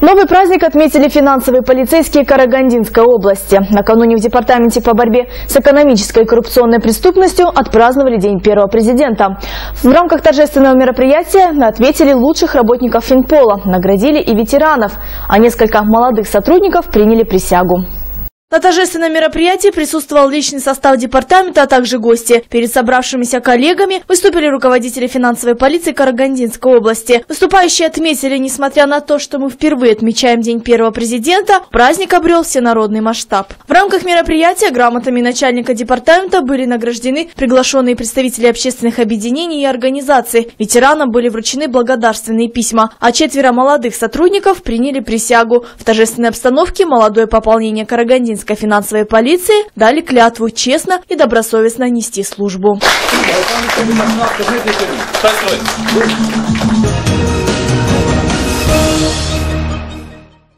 Новый праздник отметили финансовые полицейские Карагандинской области. Накануне в департаменте по борьбе с экономической и коррупционной преступностью отпраздновали День первого президента. В рамках торжественного мероприятия отметили лучших работников Финпола, наградили и ветеранов, а несколько молодых сотрудников приняли присягу. На торжественном мероприятии присутствовал личный состав департамента, а также гости. Перед собравшимися коллегами выступили руководители финансовой полиции Карагандинской области. Выступающие отметили, несмотря на то, что мы впервые отмечаем День первого президента, праздник обрел всенародный масштаб. В рамках мероприятия грамотами начальника департамента были награждены приглашенные представители общественных объединений и организаций. Ветеранам были вручены благодарственные письма, а 4 молодых сотрудников приняли присягу. В торжественной обстановке молодое пополнение Карагандинской финансовой полиции дали клятву честно и добросовестно нести службу.